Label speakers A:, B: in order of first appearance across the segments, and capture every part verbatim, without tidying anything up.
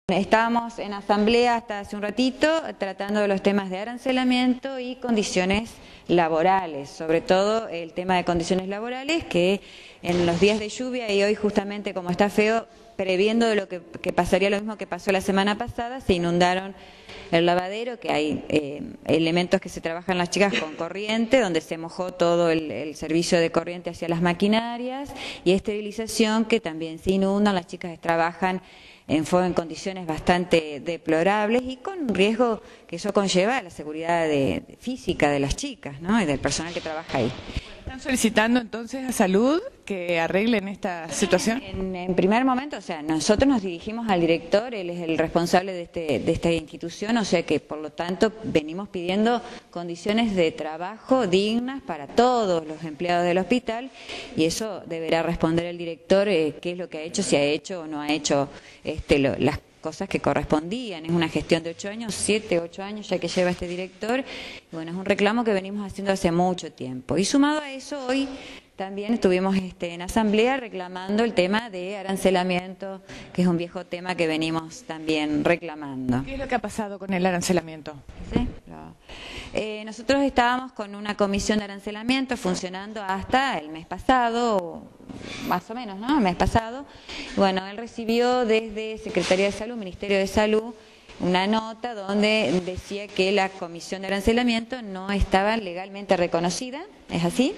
A: Estábamos en asamblea hasta hace un ratito tratando de los temas de arancelamiento y condiciones laborales, sobre todo el tema de condiciones laborales que en los días de lluvia y hoy justamente como está feo, previendo de lo que, que pasaría lo mismo que pasó la semana pasada, se inundaron el lavadero, que hay eh, elementos que se trabajan las chicas con corriente, donde se mojó todo el, el servicio de corriente hacia las maquinarias y esterilización que también se inundan, las chicas trabajan en fuego en condiciones bastante deplorables y con un riesgo que eso conlleva a la seguridad de, de física de las chicas, ¿no? Y del personal que trabaja ahí.
B: ¿Están solicitando entonces a Salud que arreglen esta situación?
A: En, en primer momento, o sea, nosotros nos dirigimos al director, él es el responsable de, este, de esta institución, o sea que por lo tanto venimos pidiendo condiciones de trabajo dignas para todos los empleados del hospital y eso deberá responder el director eh, qué es lo que ha hecho, si ha hecho o no ha hecho este, lo, las cosas que correspondían. Es una gestión de ocho años, siete, ocho años ya que lleva este director. Y bueno, es un reclamo que venimos haciendo hace mucho tiempo. Y sumado a eso, hoy también estuvimos este, en asamblea reclamando el tema de arancelamiento, que es un viejo tema que venimos también reclamando.
B: ¿Qué es lo que ha pasado con el arancelamiento?
A: ¿Sí? No. Eh, nosotros estábamos con una comisión de arancelamiento funcionando hasta el mes pasado, más o menos, ¿no? El mes pasado. Bueno, él recibió desde Secretaría de Salud, Ministerio de Salud, una nota donde decía que la comisión de arancelamiento no estaba legalmente reconocida, ¿es así?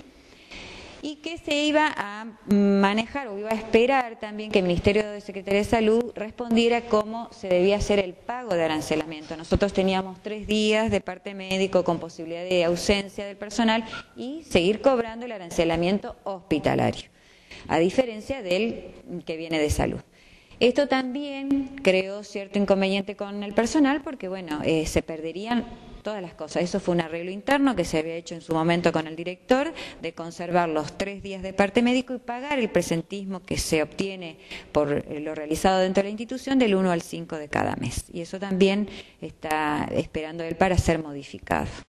A: Y que se iba a manejar o iba a esperar también que el Ministerio de Secretaría de Salud respondiera cómo se debía hacer el pago de arancelamiento. Nosotros teníamos tres días de parte médico con posibilidad de ausencia del personal y seguir cobrando el arancelamiento hospitalario, a diferencia del que viene de salud. Esto también creó cierto inconveniente con el personal porque, bueno, eh, se perderían todas las cosas. Eso fue un arreglo interno que se había hecho en su momento con el director de conservar los tres días de parte médico y pagar el presentismo que se obtiene por lo realizado dentro de la institución del uno al cinco de cada mes. Y eso también está esperando él para ser modificado.